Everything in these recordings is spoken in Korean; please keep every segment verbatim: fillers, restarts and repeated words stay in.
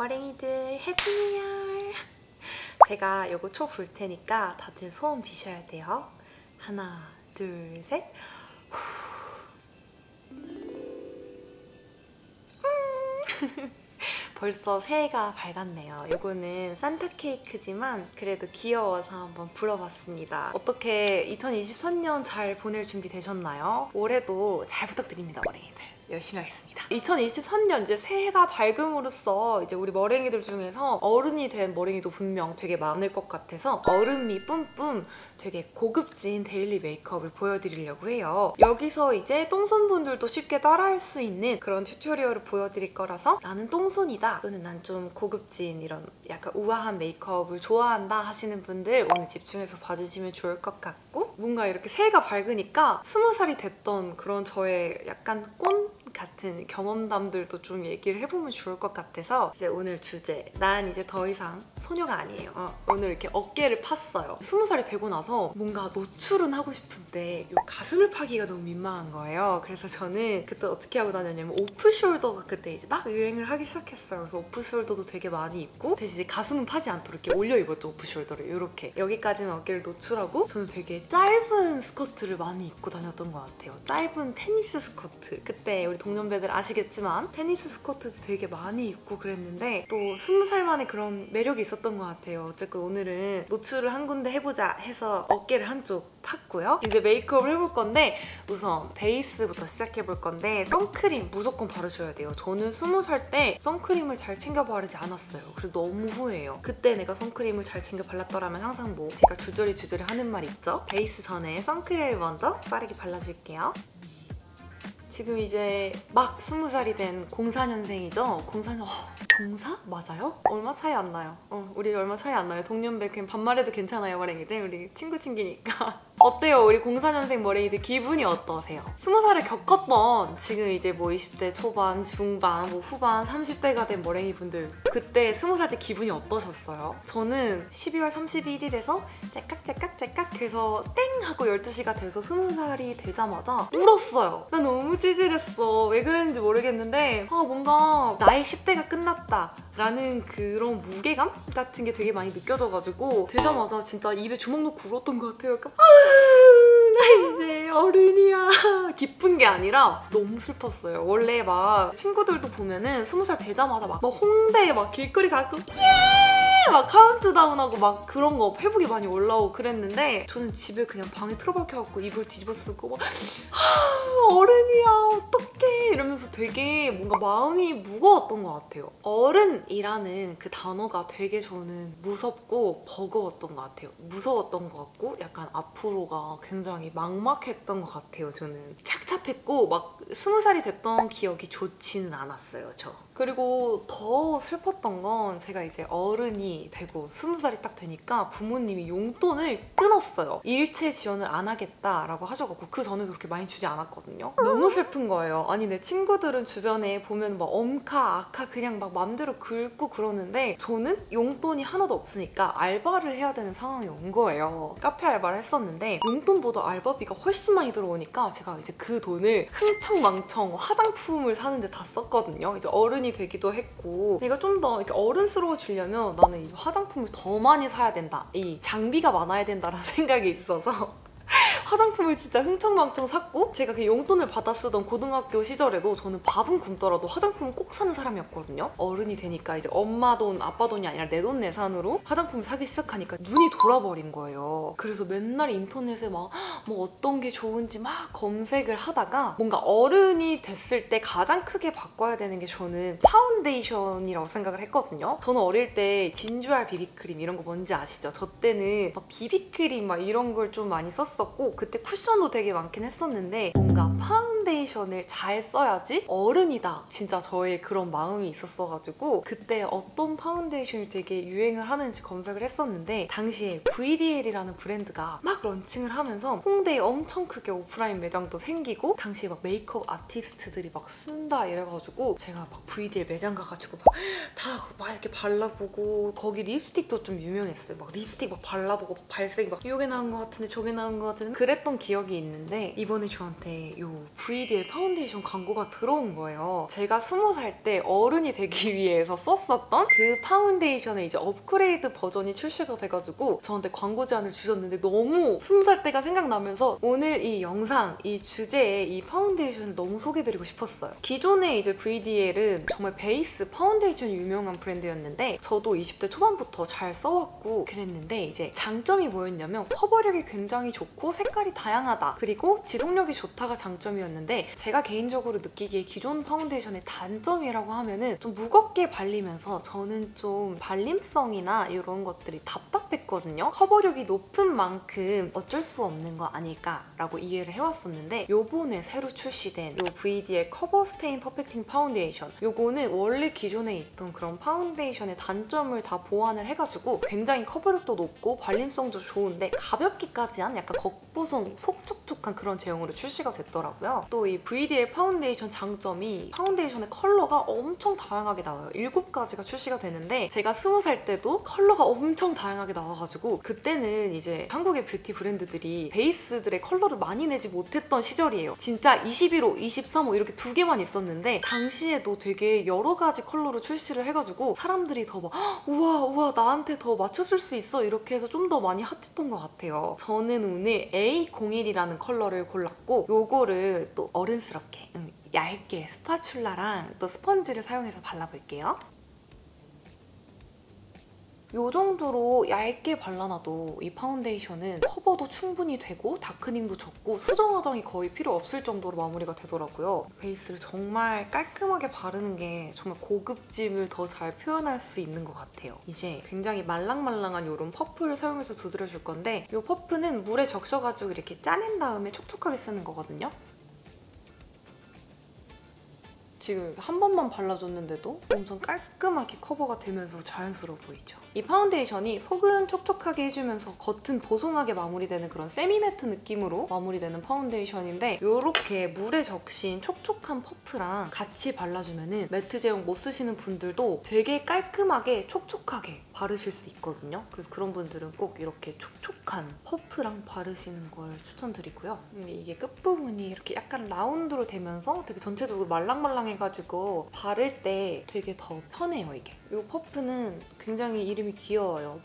머랭이들 해피 뉴 이어! 제가 요거 초 불 테니까 다들 소원 비셔야 돼요. 하나, 둘, 셋. 벌써 새해가 밝았네요. 요거는 산타 케이크지만 그래도 귀여워서 한번 불어봤습니다. 어떻게 이천이십삼 년 잘 보낼 준비 되셨나요? 올해도 잘 부탁드립니다, 머랭이들. 열심히 하겠습니다. 이천이십삼 년 이제 새해가 밝음으로써 이제 우리 머랭이들 중에서 어른이 된 머랭이도 분명 되게 많을 것 같아서 어른미 뿜뿜 되게 고급진 데일리 메이크업을 보여드리려고 해요. 여기서 이제 똥손분들도 쉽게 따라할 수 있는 그런 튜토리얼을 보여드릴 거라서 나는 똥손이다 또는 난 좀 고급진 이런 약간 우아한 메이크업을 좋아한다 하시는 분들 오늘 집중해서 봐주시면 좋을 것 같고, 뭔가 이렇게 새해가 밝으니까 스무 살이 됐던 그런 저의 약간 꼰 같은 경험담들도 좀 얘기를 해보면 좋을 것 같아서 이제 오늘 주제, 난 이제 더 이상 소녀가 아니에요. 어, 오늘 이렇게 어깨를 팠어요. 스무 살이 되고 나서 뭔가 노출은 하고 싶은데 요 가슴을 파기가 너무 민망한 거예요. 그래서 저는 그때 어떻게 하고 다녔냐면 오프숄더가 그때 이제 막 유행을 하기 시작했어요. 그래서 오프숄더도 되게 많이 입고 대신 이제 가슴은 파지 않도록 이렇게 올려 입었죠. 오프숄더를 이렇게 여기까지만 어깨를 노출하고 저는 되게 짧은 스커트를 많이 입고 다녔던 것 같아요. 짧은 테니스 스커트. 그때 우리 동년배들 아시겠지만 테니스 스커트도 되게 많이 입고 그랬는데 또 스무 살 만에 그런 매력이 있었던 것 같아요. 어쨌든 오늘은 노출을 한 군데 해보자 해서 어깨를 한쪽 팠고요. 이제 메이크업을 해볼 건데 우선 베이스부터 시작해볼 건데 선크림 무조건 바르셔야 돼요. 저는 스무 살 때 선크림을 잘 챙겨 바르지 않았어요. 그래서 너무 후회해요. 그때 내가 선크림을 잘 챙겨 발랐더라면 항상 뭐 제가 주저리 주저리 하는 말 있죠? 베이스 전에 선크림을 먼저 빠르게 발라줄게요. 지금 이제 막 스무 살이 된 공사 년생이죠? 공사 년... 어, 공사? 맞아요? 얼마 차이 안 나요. 어, 우리 얼마 차이 안 나요. 동년배 그냥 반말해도 괜찮아요, 머랭이들. 우리 친구 친기니까. 어때요? 우리 공사 년생 머랭이들 기분이 어떠세요? 스무 살을 겪었던 지금 이제 뭐 이십 대 초반, 중반, 뭐 후반, 삼십 대가 된 머랭이 분들 그때 스무 살 때 기분이 어떠셨어요? 저는 십이월 삼십일일에서 째깍째깍째깍 해서 땡! 하고 열두 시가 돼서 스무 살이 되자마자 울었어요. 나 너무 찌질했어. 왜 그랬는지 모르겠는데 아 뭔가 나의 십 대가 끝났다 라는 그런 무게감 같은 게 되게 많이 느껴져가지고 되자마자 진짜 입에 주먹 넣고 울었던 것 같아요. 약간 아, 나 이제 어른이야. 기쁜 게 아니라 너무 슬펐어요. 원래 막 친구들도 보면은 스무 살 되자마자 막, 막 홍대에 막 길거리 가고 예! 막 카운트다운하고 막 그런 거 페북에 많이 올라오고 그랬는데 저는 집에 그냥 방에 틀어박혀갖고 이불 뒤집어 쓰고 막 아, 어른이야 어떡해 이러면서 되게 뭔가 마음이 무거웠던 것 같아요. 어른이라는 그 단어가 되게 저는 무섭고 버거웠던 것 같아요. 무서웠던 것 같고 약간 앞으로가 굉장히 막막했던 것 같아요. 저는 착잡했고 막 스무 살이 됐던 기억이 좋지는 않았어요, 저. 그리고 더 슬펐던 건 제가 이제 어른이 되고 스무 살이 딱 되니까 부모님이 용돈을 끊었어요. 일체 지원을 안 하겠다라고 하셔가지고 그 전에도 그렇게 많이 주지 않았거든요. 너무 슬픈 거예요. 아니 내 친구들은 주변에 보면 막 엄카, 아카 그냥 막 맘대로 긁고 그러는데 저는 용돈이 하나도 없으니까 알바를 해야 되는 상황이 온 거예요. 카페 알바를 했었는데 용돈보다 알바비가 훨씬 많이 들어오니까 제가 이제 그 돈을 흥청망청 화장품을 사는데 다 썼거든요. 이제 어른 이 되기도 했고 내가 좀 더 이렇게 어른스러워지려면 나는 이제 화장품을 더 많이 사야 된다. 이 장비가 많아야 된다라는 생각이 있어서 화장품을 진짜 흥청망청 샀고 제가 그 용돈을 받아 쓰던 고등학교 시절에도 저는 밥은 굶더라도 화장품을 꼭 사는 사람이었거든요. 어른이 되니까 이제 엄마 돈, 아빠 돈이 아니라 내 돈 내산으로 화장품을 사기 시작하니까 눈이 돌아버린 거예요. 그래서 맨날 인터넷에 막 뭐 어떤 게 좋은지 막 검색을 하다가 뭔가 어른이 됐을 때 가장 크게 바꿔야 되는 게 저는 파운데이션이라고 생각을 했거든요. 저는 어릴 때 진주알 비비크림 이런 거 뭔지 아시죠? 저 때는 막 비비크림 막 이런 걸 좀 많이 썼었고 그때 쿠션도 되게 많긴 했었는데 뭔가 파운데이션을 잘 써야지 어른이다 진짜 저의 그런 마음이 있었어가지고 그때 어떤 파운데이션이 되게 유행을 하는지 검색을 했었는데 당시에 브이디엘이라는 브랜드가 막 런칭을 하면서 홍대에 엄청 크게 오프라인 매장도 생기고 당시에 막 메이크업 아티스트들이 막 쓴다 이래가지고 제가 막 브이디엘 매장 가가지고 막 다 막 이렇게 발라보고 거기 립스틱도 좀 유명했어요. 막 립스틱 막 발라보고 발색이 막 요게 나온 것 같은데 저게 나온 것 같은데 그랬던 기억이 있는데 이번에 저한테 요 브이 브이디엘 파운데이션 광고가 들어온 거예요. 제가 스무 살 때 어른이 되기 위해서 썼었던 그 파운데이션의 이제 업그레이드 버전이 출시가 돼가지고 저한테 광고 제안을 주셨는데 너무 스무 살 때가 생각나면서 오늘 이 영상, 이 주제에 이 파운데이션을 너무 소개드리고 싶었어요. 기존의 이제 브이디엘은 정말 베이스 파운데이션이 유명한 브랜드였는데 저도 이십 대 초반부터 잘 써왔고 그랬는데 이제 장점이 뭐였냐면 커버력이 굉장히 좋고 색깔이 다양하다. 그리고 지속력이 좋다가 장점이었는데 제가 개인적으로 느끼기에 기존 파운데이션의 단점이라고 하면은 좀 무겁게 발리면서 저는 좀 발림성이나 이런 것들이 답답했거든요. 커버력이 높은 만큼 어쩔 수 없는 거 아닐까라고 이해를 해왔었는데 요번에 새로 출시된 요 브이디엘 커버 스테인 퍼펙팅 파운데이션 요거는 원래 기존에 있던 그런 파운데이션의 단점을 다 보완을 해가지고 굉장히 커버력도 높고 발림성도 좋은데 가볍기까지 한 약간 겉보송 속촉촉한 그런 제형으로 출시가 됐더라고요. 또 이 브이디엘 파운데이션 장점이 파운데이션의 컬러가 엄청 다양하게 나와요. 일곱 가지가 출시가 되는데 제가 스무 살 때도 컬러가 엄청 다양하게 나와가지고 그때는 이제 한국의 뷰티 브랜드들이 베이스들의 컬러를 많이 내지 못했던 시절이에요. 진짜 이십일 호, 이십삼 호 이렇게 두 개만 있었는데 당시에도 되게 여러 가지 컬러로 출시를 해가지고 사람들이 더 막 우와 우와 나한테 더 맞춰줄 수 있어 이렇게 해서 좀 더 많이 핫했던 것 같아요. 저는 오늘 에이 공일이라는 컬러를 골랐고 요거를 또 어른스럽게 음, 얇게 스파츌라랑 또 스펀지를 사용해서 발라볼게요. 이 정도로 얇게 발라놔도 이 파운데이션은 커버도 충분히 되고 다크닝도 적고 수정 화장이 거의 필요 없을 정도로 마무리가 되더라고요. 베이스를 정말 깔끔하게 바르는 게 정말 고급짐을 더 잘 표현할 수 있는 것 같아요. 이제 굉장히 말랑말랑한 이런 퍼프를 사용해서 두드려줄 건데 이 퍼프는 물에 적셔가지고 이렇게 짜낸 다음에 촉촉하게 쓰는 거거든요. 지금 한 번만 발라줬는데도 엄청 깔끔하게 커버가 되면서 자연스러워 보이죠? 이 파운데이션이 속은 촉촉하게 해주면서 겉은 보송하게 마무리되는 그런 세미매트 느낌으로 마무리되는 파운데이션인데 이렇게 물에 적신 촉촉한 퍼프랑 같이 발라주면 매트 제형 못 쓰시는 분들도 되게 깔끔하게 촉촉하게 바르실 수 있거든요. 그래서 그런 분들은 꼭 이렇게 촉촉한 퍼프랑 바르시는 걸 추천드리고요. 근데 이게 끝부분이 이렇게 약간 라운드로 되면서 되게 전체적으로 말랑말랑해가지고 바를 때 되게 더 편해요, 이게. 이 퍼프는 굉장히 이름이 귀여워요.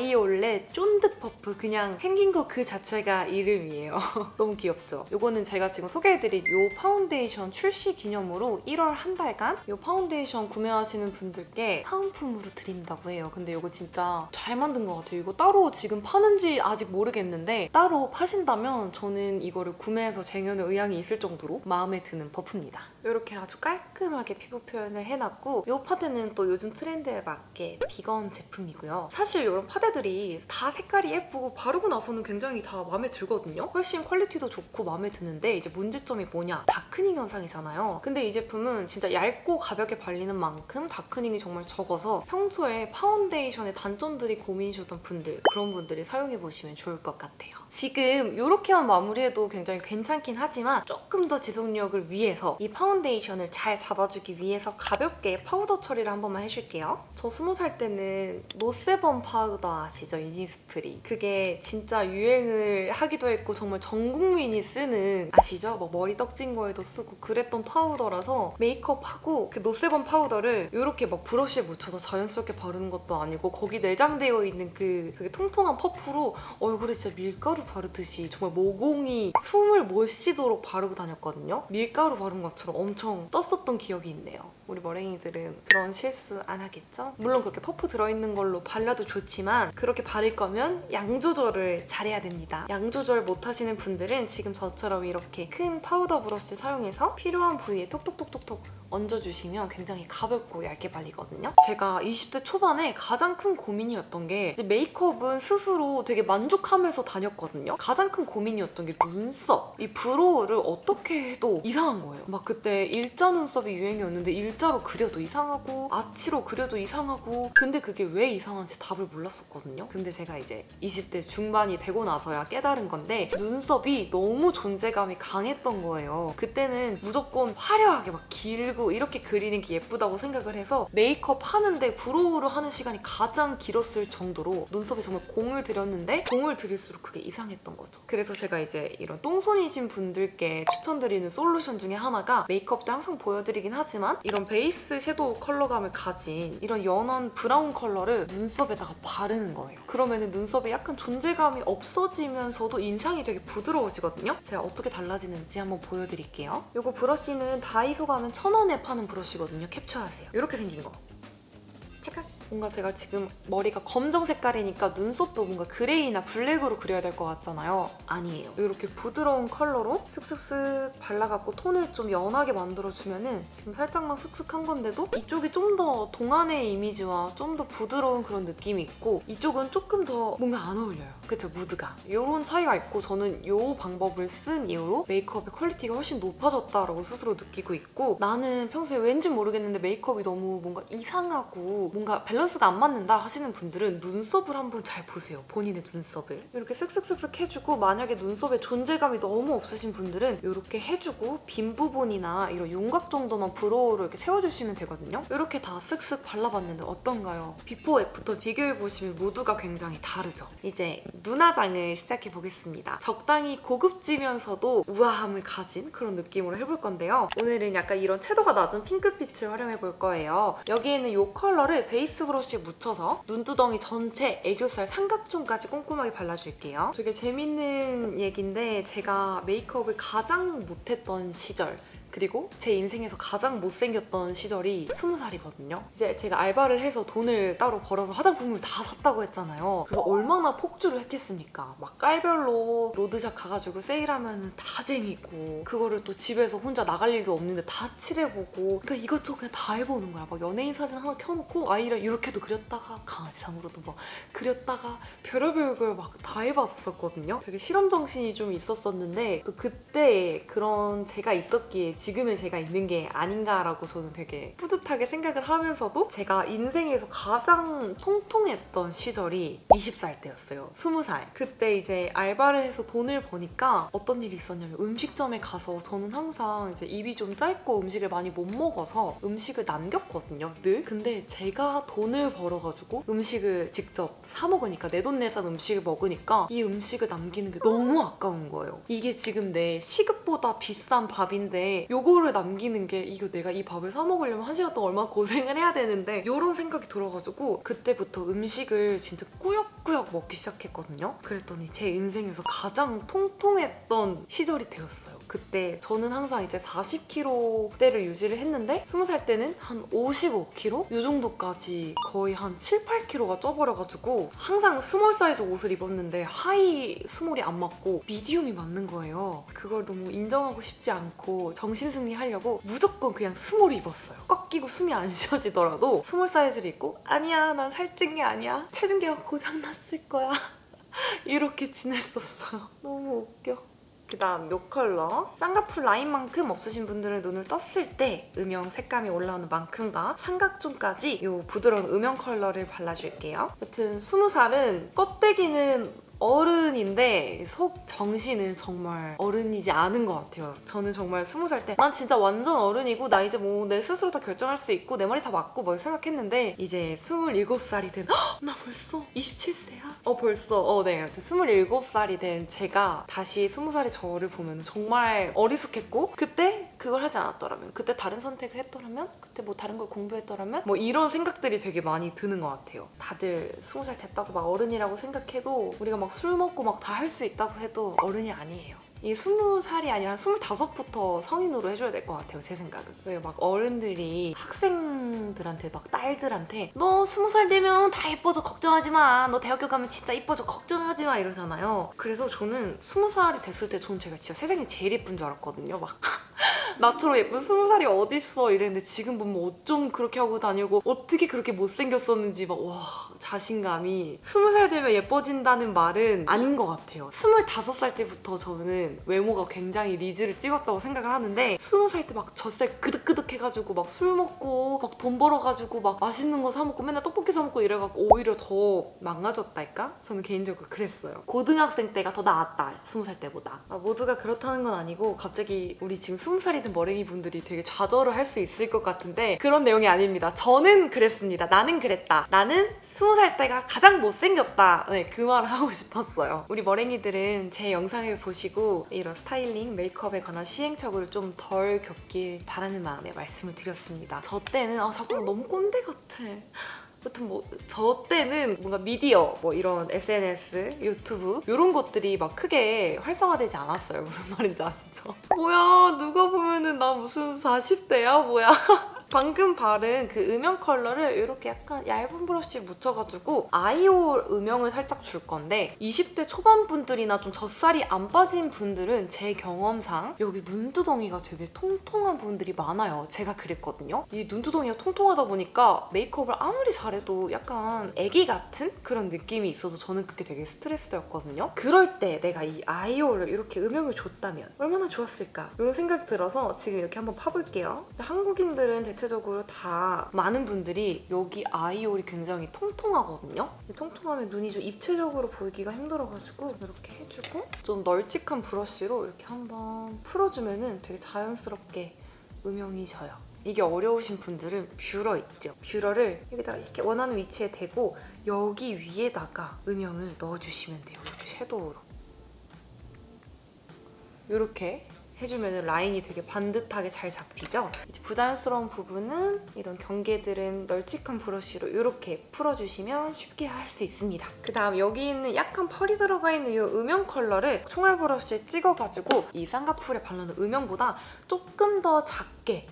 바이올렛 쫀득 퍼프. 그냥 생긴 거 그 자체가 이름이에요. 너무 귀엽죠? 이거는 제가 지금 소개해드린 이 파운데이션 출시 기념으로 일월 한 달간 이 파운데이션 구매하시는 분들께 사은품으로 드린다고 해요. 근데 이거 진짜 잘 만든 것 같아요. 이거 따로 지금 파는지 아직 모르겠는데 따로 파신다면 저는 이거를 구매해서 쟁여놓을 의향이 있을 정도로 마음에 드는 퍼프입니다. 이렇게 아주 깔끔하게 피부 표현을 해놨고 이 파데는 또 요즘 트렌드에 맞게 비건 제품이고요. 사실 이런 파데들이 다 색깔이 예쁘고 바르고 나서는 굉장히 다 마음에 들거든요. 훨씬 퀄리티도 좋고 마음에 드는데 이제 문제점이 뭐냐? 다크닝 현상이잖아요. 근데 이 제품은 진짜 얇고 가볍게 발리는 만큼 다크닝이 정말 적어서 평소에 파운데이션의 단점들이 고민이셨던 분들 그런 분들이 사용해보시면 좋을 것 같아요. 지금 이렇게만 마무리해도 굉장히 괜찮긴 하지만 조금 더 지속력을 위해서 이 파운데이션을 잘 잡아주기 위해서 가볍게 파우더 처리를 한 번만 해줄게요. 저 스무 살 때는 노세범 파우더 아시죠? 이니스프리. 그게 진짜 유행을 하기도 했고 정말 전 국민이 쓰는 아시죠? 뭐 머리 떡진 거에도 쓰고 그랬던 파우더라서 메이크업하고 그 노세범 파우더를 이렇게 막 브러쉬에 묻혀서 자연스럽게 바르는 것도 아니고 거기 내장되어 있는 그 되게 통통한 퍼프로 얼굴에 진짜 밀가루 바르듯이 정말 모공이 숨을 못 쉬도록 바르고 다녔거든요. 밀가루 바른 것처럼 엄청 떴었던 기억이 있네요. 우리 머랭이들은 그런 실수 안 하겠죠? 물론 그렇게 퍼프 들어있는 걸로 발라도 좋지만 그렇게 바를 거면 양 조절을 잘해야 됩니다. 양 조절 못 하시는 분들은 지금 저처럼 이렇게 큰 파우더 브러쉬 사용해서 필요한 부위에 톡톡톡톡톡 얹어주시면 굉장히 가볍고 얇게 발리거든요. 제가 이십 대 초반에 가장 큰 고민이었던 게 이제 메이크업은 스스로 되게 만족하면서 다녔거든요. 가장 큰 고민이었던 게 눈썹. 이 브로우를 어떻게 해도 이상한 거예요. 막 그때 일자 눈썹이 유행이었는데 일자 V자로 그려도 이상하고 아치로 그려도 이상하고 근데 그게 왜 이상한지 답을 몰랐었거든요. 근데 제가 이제 이십 대 중반이 되고 나서야 깨달은 건데 눈썹이 너무 존재감이 강했던 거예요. 그때는 무조건 화려하게 막 길고 이렇게 그리는 게 예쁘다고 생각을 해서 메이크업 하는데 브로우를 하는 시간이 가장 길었을 정도로 눈썹에 정말 공을 들였는데 공을 들일수록 그게 이상했던 거죠. 그래서 제가 이제 이런 똥손이신 분들께 추천드리는 솔루션 중에 하나가 메이크업 때 항상 보여드리긴 하지만 이런 베이스 섀도우 컬러감을 가진 이런 연한 브라운 컬러를 눈썹에다가 바르는 거예요. 그러면 눈썹에 약간 존재감이 없어지면서도 인상이 되게 부드러워지거든요. 제가 어떻게 달라지는지 한번 보여드릴게요. 이거 브러쉬는 다이소 가면 천 원에 파는 브러쉬거든요. 캡처하세요. 이렇게 생긴 거. 찰칵! 뭔가 제가 지금 머리가 검정 색깔이니까 눈썹도 뭔가 그레이나 블랙으로 그려야 될 것 같잖아요. 아니에요. 이렇게 부드러운 컬러로 슥슥슥 발라갖고 톤을 좀 연하게 만들어주면은 지금 살짝만 슥슥한 건데도 이쪽이 좀 더 동안의 이미지와 좀 더 부드러운 그런 느낌이 있고 이쪽은 조금 더 뭔가 안 어울려요. 그쵸? 무드가. 이런 차이가 있고 저는 이 방법을 쓴 이후로 메이크업의 퀄리티가 훨씬 높아졌다라고 스스로 느끼고 있고 나는 평소에 왠지 모르겠는데 메이크업이 너무 뭔가 이상하고 뭔가 밸런스가 안 맞는다 하시는 분들은 눈썹을 한번 잘 보세요. 본인의 눈썹을. 이렇게 쓱쓱쓱쓱 해주고 만약에 눈썹에 존재감이 너무 없으신 분들은 이렇게 해주고 빈 부분이나 이런 윤곽 정도만 브로우로 이렇게 채워주시면 되거든요. 이렇게 다 쓱쓱 발라봤는데 어떤가요? 비포 애프터 비교해보시면 무드가 굉장히 다르죠? 이제 눈화장을 시작해보겠습니다. 적당히 고급지면서도 우아함을 가진 그런 느낌으로 해볼 건데요. 오늘은 약간 이런 채도가 낮은 핑크빛을 활용해볼 거예요. 여기에는 이 컬러를 베이스 브러쉬에 묻혀서 눈두덩이 전체 애교살 삼각존까지 꼼꼼하게 발라줄게요. 되게 재밌는 얘기인데 제가 메이크업을 가장 못했던 시절 그리고 제 인생에서 가장 못생겼던 시절이 스무 살이거든요. 이제 제가 알바를 해서 돈을 따로 벌어서 화장품을 다 샀다고 했잖아요. 그래서 얼마나 폭주를 했겠습니까? 막 깔별로 로드샵 가가지고 세일하면 다 쟁이고 그거를 또 집에서 혼자 나갈 일도 없는데 다 칠해보고 그러니까 이것저것 그냥 다 해보는 거야. 막 연예인 사진 하나 켜놓고 아이랑 이렇게도 그렸다가 강아지상으로도 막 그렸다가 별의별 걸 막 다 해봤었거든요. 되게 실험 정신이 좀 있었었는데 또 그때 그런 제가 있었기에 지금의 제가 있는 게 아닌가라고 저는 되게 뿌듯하게 생각을 하면서도 제가 인생에서 가장 통통했던 시절이 이십 살 때였어요. 스무 살. 그때 이제 알바를 해서 돈을 버니까 어떤 일이 있었냐면 음식점에 가서 저는 항상 이제 입이 좀 짧고 음식을 많이 못 먹어서 음식을 남겼거든요, 늘. 근데 제가 돈을 벌어가지고 음식을 직접 사 먹으니까 내 돈 내산 음식을 먹으니까 이 음식을 남기는 게 너무 아까운 거예요. 이게 지금 내 시급보다 비싼 밥인데 요거를 남기는 게 이거 내가 이 밥을 사 먹으려면 한 시간 동안 얼마나 고생을 해야 되는데 이런 생각이 들어가지고 그때부터 음식을 진짜 꾸역꾸역 먹기 시작했거든요. 그랬더니 제 인생에서 가장 통통했던 시절이 되었어요. 그때 저는 항상 이제 사십 킬로대를 유지를 했는데 스무 살 때는 한 오십오 킬로그램? 이 정도까지 거의 한 칠, 팔 킬로그램가 쪄버려가지고 항상 스몰 사이즈 옷을 입었는데 하이 스몰이 안 맞고 미디움이 맞는 거예요. 그걸 너무 인정하고 싶지 않고 정신승리 하려고 무조건 그냥 스몰을 입었어요. 꽉 끼고 숨이 안 쉬어지더라도 스몰 사이즈를 입고 아니야 난 살찐 게 아니야 체중계가 고장났을 거야 이렇게 지냈었어요. 너무 웃겨. 그다음 이 컬러 쌍꺼풀 라인만큼 없으신 분들은 눈을 떴을 때 음영 색감이 올라오는 만큼과 삼각존까지 이 부드러운 음영 컬러를 발라줄게요. 여튼 스무 살은 껍데기는 어른인데 속 정신은 정말 어른이지 않은 것 같아요. 저는 정말 스무 살 때 난 진짜 완전 어른이고 나 이제 뭐 내 스스로 다 결정할 수 있고 내 머리 다 맞고 뭐 생각했는데 이제 스물일곱 살이 된 헉! 나 벌써 이십칠 세야? 어 벌써 어 네 스물일곱 살이 된 제가 다시 스무 살의 저를 보면 정말 어리숙했고 그때 그걸 하지 않았더라면 그때 다른 선택을 했더라면 그때 뭐 다른 걸 공부했더라면 뭐 이런 생각들이 되게 많이 드는 것 같아요. 다들 스무 살 됐다고 막 어른이라고 생각해도 우리가 막 술 먹고 막 다 할 수 있다고 해도 어른이 아니에요. 이 스무 살이 아니라 스물다섯부터 성인으로 해줘야 될 것 같아요, 제 생각은. 왜 막 어른들이 학생들한테 막 딸들한테 너 스무 살 되면 다 예뻐져 걱정하지 마. 너 대학교 가면 진짜 예뻐져 걱정하지 마 이러잖아요. 그래서 저는 스무 살이 됐을 때 저는 제가 진짜 세상에 제일 예쁜 줄 알았거든요. 막 나처럼 예쁜 스무 살이 어딨어 이랬는데 지금 보면 어쩜 그렇게 하고 다니고 어떻게 그렇게 못생겼었는지 막 와 자신감이. 스무 살 되면 예뻐진다는 말은 아닌 것 같아요. 스물다섯 살 때부터 저는 외모가 굉장히 리즈를 찍었다고 생각을 하는데 스무 살 때 막 젖살 그득그득 해가지고 막 술 먹고 막 돈 벌어가지고 막 맛있는 거 사 먹고 맨날 떡볶이 사 먹고 이래갖고 오히려 더 망가졌달까? 저는 개인적으로 그랬어요. 고등학생 때가 더 나았다 스무 살 때보다. 아, 모두가 그렇다는 건 아니고 갑자기 우리 지금 스무 살이 된 머랭이 분들이 되게 좌절을 할 수 있을 것 같은데 그런 내용이 아닙니다. 저는 그랬습니다. 나는 그랬다. 나는 스무 살 때가 가장 못생겼다. 네, 그 말을 하고 싶었어요. 우리 머랭이들은 제 영상을 보시고 이런 스타일링, 메이크업에 관한 시행착오를 좀 덜 겪길 바라는 마음에 말씀을 드렸습니다. 저 때는 아 자꾸 너무 꼰대 같아. 아무튼 뭐 저 때는 뭔가 미디어 뭐 이런 에스엔에스, 유튜브 이런 것들이 막 크게 활성화되지 않았어요. 무슨 말인지 아시죠? 뭐야 누가 보면은 나 무슨 사십 대야 뭐야. 방금 바른 그 음영 컬러를 이렇게 약간 얇은 브러쉬 묻혀가지고 아이홀 음영을 살짝 줄 건데 이십 대 초반 분들이나 좀 젖살이 안 빠진 분들은 제 경험상 여기 눈두덩이가 되게 통통한 분들이 많아요. 제가 그랬거든요. 이 눈두덩이가 통통하다 보니까 메이크업을 아무리 잘해도 약간 애기 같은 그런 느낌이 있어서 저는 그게 되게 스트레스였거든요. 그럴 때 내가 이 아이홀을 이렇게 음영을 줬다면 얼마나 좋았을까 이런 생각이 들어서 지금 이렇게 한번 파볼게요. 한국인들은 대체 대체적으로 다 많은 분들이 여기 아이홀이 굉장히 통통하거든요. 통통하면 눈이 좀 입체적으로 보이기가 힘들어가지고 이렇게 해주고 좀 널찍한 브러쉬로 이렇게 한번 풀어주면 되게 자연스럽게 음영이 져요. 이게 어려우신 분들은 뷰러 있죠? 뷰러를 여기다가 이렇게 원하는 위치에 대고 여기 위에다가 음영을 넣어주시면 돼요. 이렇게 섀도우로. 이렇게 해주면 라인이 되게 반듯하게 잘 잡히죠? 이제 부자연스러운 부분은 이런 경계들은 널찍한 브러쉬로 이렇게 풀어주시면 쉽게 할 수 있습니다. 그 다음 여기 있는 약간 펄이 들어가 있는 이 음영 컬러를 총알 브러쉬에 찍어가지고 이 쌍꺼풀에 바르는 음영보다 조금 더 작게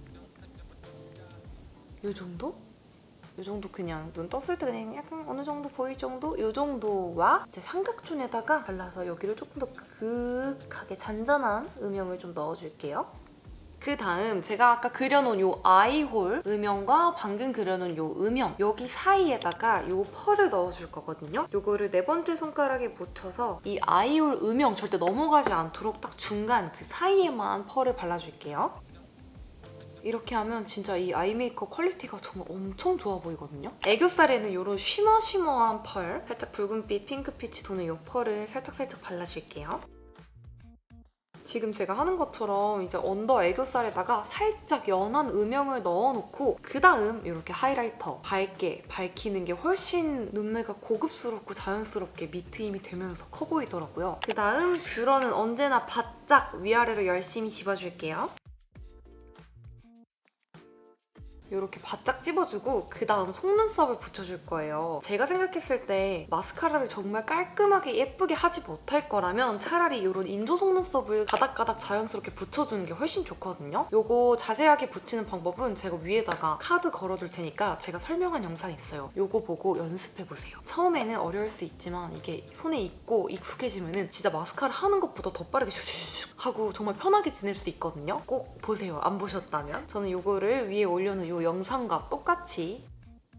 이 정도? 이 정도 그냥 눈 떴을 때 그냥 약간 어느 정도 보일 정도? 이 정도와 이제 삼각존에다가 발라서 여기를 조금 더 그윽하게 잔잔한 음영을 좀 넣어줄게요. 그 다음 제가 아까 그려놓은 이 아이홀 음영과 방금 그려놓은 이 음영 여기 사이에다가 이 펄을 넣어줄 거거든요. 이거를 네 번째 손가락에 묻혀서 이 아이홀 음영 절대 넘어가지 않도록 딱 중간 그 사이에만 펄을 발라줄게요. 이렇게 하면 진짜 이 아이 메이크업 퀄리티가 정말 엄청 좋아 보이거든요. 애교살에는 이런 쉬머쉬머한 펄, 살짝 붉은빛, 핑크빛이 도는 이 펄을 살짝살짝 발라줄게요. 지금 제가 하는 것처럼 이제 언더 애교살에다가 살짝 연한 음영을 넣어놓고 그 다음 이렇게 하이라이터 밝게 밝히는 게 훨씬 눈매가 고급스럽고 자연스럽게 밑트임이 되면서 커 보이더라고요. 그 다음 뷰러는 언제나 바짝 위아래로 열심히 집어줄게요. 이렇게 바짝 찝어주고 그 다음 속눈썹을 붙여줄 거예요. 제가 생각했을 때 마스카라를 정말 깔끔하게 예쁘게 하지 못할 거라면 차라리 이런 인조 속눈썹을 가닥가닥 자연스럽게 붙여주는 게 훨씬 좋거든요. 이거 자세하게 붙이는 방법은 제가 위에다가 카드 걸어둘 테니까 제가 설명한 영상이 있어요. 이거 보고 연습해보세요. 처음에는 어려울 수 있지만 이게 손에 익고 익숙해지면 진짜 마스카라 하는 것보다 더 빠르게 슈슈슈 하고 정말 편하게 지낼 수 있거든요. 꼭 보세요. 안 보셨다면. 저는 이거를 위에 올려놓은 이 영상과 똑같이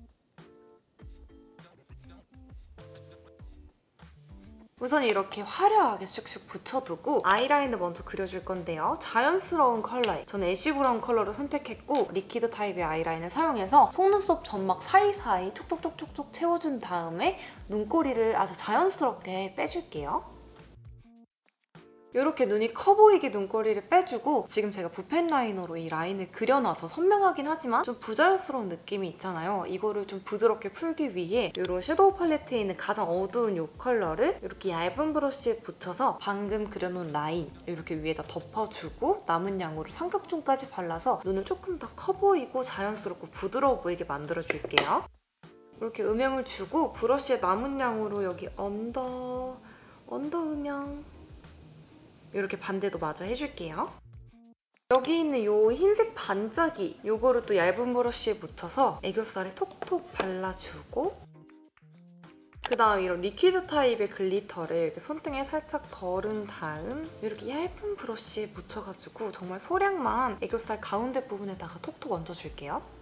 우선 이렇게 화려하게 슉슉 붙여두고 아이라인을 먼저 그려줄 건데요. 자연스러운 컬러에 저는 애쉬 브라운 컬러를 선택했고 리퀴드 타입의 아이라인을 사용해서 속눈썹 점막 사이사이 촉촉촉촉촉 채워준 다음에 눈꼬리를 아주 자연스럽게 빼줄게요. 이렇게 눈이 커 보이게 눈꼬리를 빼주고 지금 제가 붓펜 라이너로 이 라인을 그려놔서 선명하긴 하지만 좀 부자연스러운 느낌이 있잖아요. 이거를 좀 부드럽게 풀기 위해 이런 섀도우 팔레트에 있는 가장 어두운 이 컬러를 이렇게 얇은 브러쉬에 붙여서 방금 그려놓은 라인 이렇게 위에다 덮어주고 남은 양으로 삼각존까지 발라서 눈을 조금 더 커 보이고 자연스럽고 부드러워 보이게 만들어줄게요. 이렇게 음영을 주고 브러쉬에 남은 양으로 여기 언더, 언더 음영 이렇게 반대도 마저 해줄게요. 여기 있는 이 흰색 반짝이 이거를 또 얇은 브러쉬에 묻혀서 애교살에 톡톡 발라주고 그다음 이런 리퀴드 타입의 글리터를 이렇게 손등에 살짝 덜은 다음 이렇게 얇은 브러쉬에 묻혀가지고 정말 소량만 애교살 가운데 부분에다가 톡톡 얹어줄게요.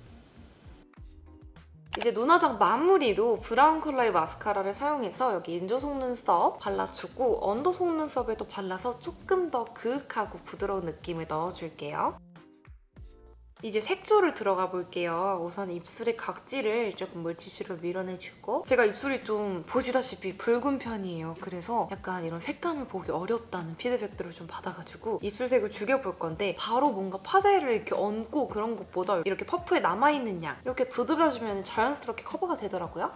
이제 눈화장 마무리로 브라운 컬러의 마스카라를 사용해서 여기 인조 속눈썹 발라주고 언더 속눈썹에도 발라서 조금 더 그윽하고 부드러운 느낌을 넣어줄게요. 이제 색조를 들어가 볼게요. 우선 입술의 각질을 조금 물티슈로 밀어내주고 제가 입술이 좀 보시다시피 붉은 편이에요. 그래서 약간 이런 색감을 보기 어렵다는 피드백들을 좀 받아가지고 입술색을 죽여볼 건데 바로 뭔가 파데를 이렇게 얹고 그런 것보다 이렇게 퍼프에 남아있는 양 이렇게 두드려주면 자연스럽게 커버가 되더라고요.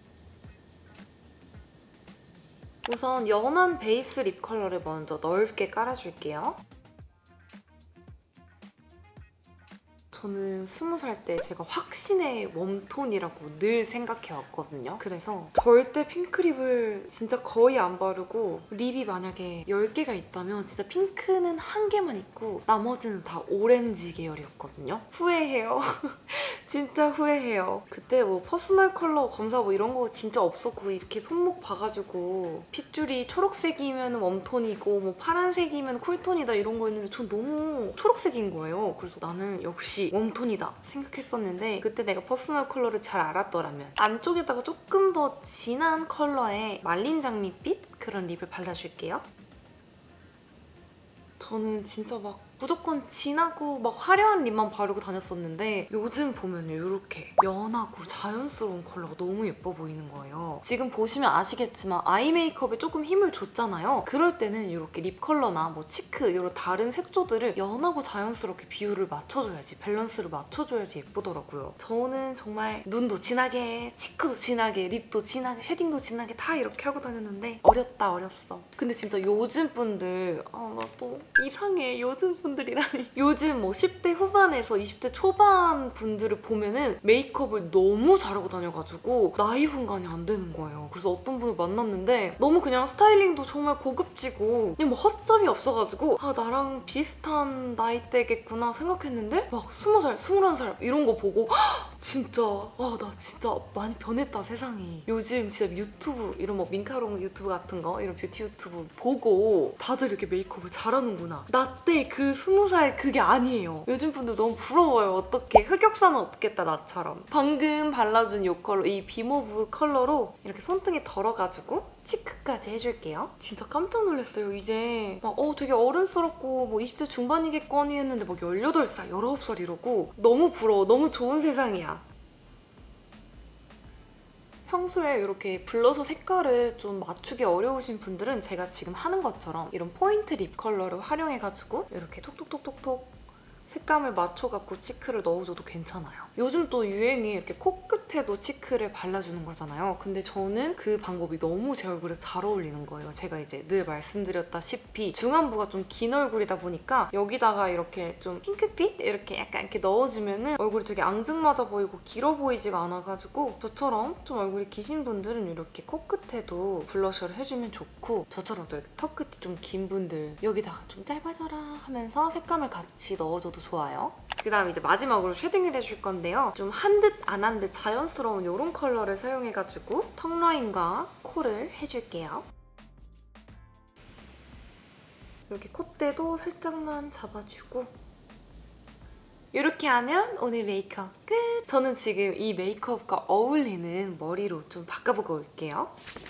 우선 연한 베이스 립 컬러를 먼저 넓게 깔아줄게요. 저는 스무 살 때 제가 확신의 웜톤이라고 늘 생각해왔거든요. 그래서 절대 핑크립을 진짜 거의 안 바르고 립이 만약에 열 개가 있다면 진짜 핑크는 한 개만 있고 나머지는 다 오렌지 계열이었거든요. 후회해요. 진짜 후회해요. 그때 뭐 퍼스널 컬러 검사 뭐 이런 거 진짜 없었고 이렇게 손목 봐가지고 핏줄이 초록색이면 웜톤이고 뭐 파란색이면 쿨톤이다 이런 거였는데 전 너무 초록색인 거예요. 그래서 나는 역시 웜톤이다 생각했었는데 그때 내가 퍼스널 컬러를 잘 알았더라면 안쪽에다가 조금 더 진한 컬러의 말린 장미빛 그런 립을 발라줄게요. 저는 진짜 막 무조건 진하고 막 화려한 립만 바르고 다녔었는데 요즘 보면 이렇게 연하고 자연스러운 컬러가 너무 예뻐 보이는 거예요. 지금 보시면 아시겠지만 아이 메이크업에 조금 힘을 줬잖아요. 그럴 때는 이렇게 립 컬러나 뭐 치크 이런 다른 색조들을 연하고 자연스럽게 비율을 맞춰줘야지 밸런스를 맞춰줘야지 예쁘더라고요. 저는 정말 눈도 진하게, 치크도 진하게, 립도 진하게, 쉐딩도 진하게 다 이렇게 하고 다녔는데 어렸다 어렸어. 근데 진짜 요즘 분들 아 나 또 이상해 요즘 분들이라니 요즘 뭐 십 대 후반에서 이십 대 초반 분들을 보면은 메이크업을 너무 잘하고 다녀가지고 나이 분간이 안 되는 거예요. 그래서 어떤 분을 만났는데 너무 그냥 스타일링도 정말 고급지고 그냥 뭐 허점이 없어가지고 아 나랑 비슷한 나이대겠구나 생각했는데 막 스무 살, 스물한 살 이런 거 보고 헉, 진짜 아 나 진짜 많이 변했다 세상이. 요즘 진짜 유튜브 이런 뭐 민카롱 유튜브 같은 거 이런 뷰티 유튜브 보고 다들 이렇게 메이크업을 잘하는구나. 나 때 그 스무 살 그게 아니에요. 요즘 분들 너무 부러워요. 어떻게 흑역사는 없겠다 나처럼. 방금 발라준 이 컬러 이 비모브 컬러로 이렇게 손등에 덜어가지고 치크까지 해줄게요. 진짜 깜짝 놀랐어요. 이제 막 어 되게 어른스럽고 뭐 이십 대 중반이겠거니 했는데 막 열여덟 살, 열아홉 살 이러고 너무 부러워. 너무 좋은 세상이야. 평소에 이렇게 블러셔 색깔을 좀 맞추기 어려우신 분들은 제가 지금 하는 것처럼 이런 포인트 립 컬러를 활용해가지고 이렇게 톡톡톡톡톡 색감을 맞춰갖고 치크를 넣어줘도 괜찮아요. 요즘 또 유행이 이렇게 코끝에도 치크를 발라주는 거잖아요. 근데 저는 그 방법이 너무 제 얼굴에 잘 어울리는 거예요. 제가 이제 늘 말씀드렸다시피 중안부가 좀 긴 얼굴이다 보니까 여기다가 이렇게 좀 핑크빛 이렇게 약간 이렇게 넣어주면은 얼굴이 되게 앙증맞아 보이고 길어 보이지가 않아가지고 저처럼 좀 얼굴이 기신 분들은 이렇게 코끝에도 블러셔를 해주면 좋고 저처럼 또 이렇게 턱끝이 좀 긴 분들 여기다가 좀 짧아져라 하면서 색감을 같이 넣어줘도 좋아요. 그다음 이제 마지막으로 쉐딩을 해줄 건데요. 좀 한 듯 안 한 듯 자연스러운 이런 컬러를 사용해가지고 턱 라인과 코를 해줄게요. 이렇게 콧대도 살짝만 잡아주고 이렇게 하면 오늘 메이크업 끝! 저는 지금 이 메이크업과 어울리는 머리로 좀 바꿔보고 올게요.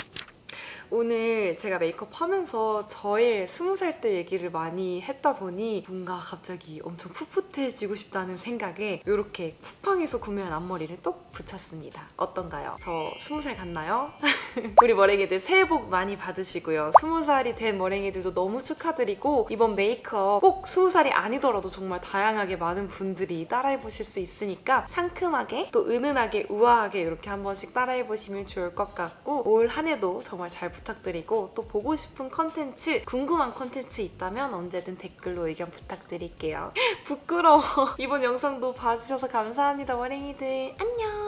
오늘 제가 메이크업 하면서 저의 스무 살 때 얘기를 많이 했다 보니 뭔가 갑자기 엄청 풋풋해지고 싶다는 생각에 이렇게 쿠팡에서 구매한 앞머리를 똑 붙였습니다. 어떤가요? 저 스무 살 같나요? 우리 머랭이들 새해 복 많이 받으시고요. 스무 살이 된 머랭이들도 너무 축하드리고 이번 메이크업 꼭 스무 살이 아니더라도 정말 다양하게 많은 분들이 따라해보실 수 있으니까 상큼하게 또 은은하게 우아하게 이렇게 한 번씩 따라해보시면 좋을 것 같고 올 한 해도 정말 잘 부탁드리고 또 보고 싶은 컨텐츠, 궁금한 컨텐츠 있다면 언제든 댓글로 의견 부탁드릴게요. 부끄러워. 이번 영상도 봐주셔서 감사합니다, 머랭이들. 안녕!